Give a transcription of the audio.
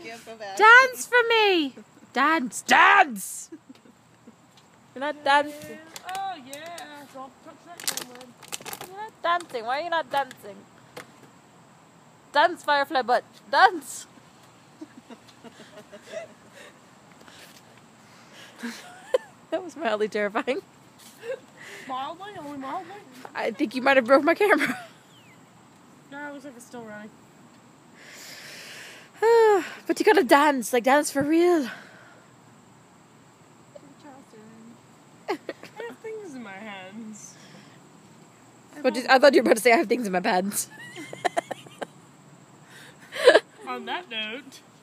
can't so bad. Dance for me! Dance! Dance! You're not dancing. Oh yeah, don't touch that one. You're not dancing. Why are you not dancing? Dance, Firefly butt. Dance! That was mildly terrifying. Mildly? Only mildly? I think you might have broke my camera. No, it looks like it's still running. But you gotta dance, like dance for real. I have things in my hands. But I thought you were about to say I have things in my pants. On that note...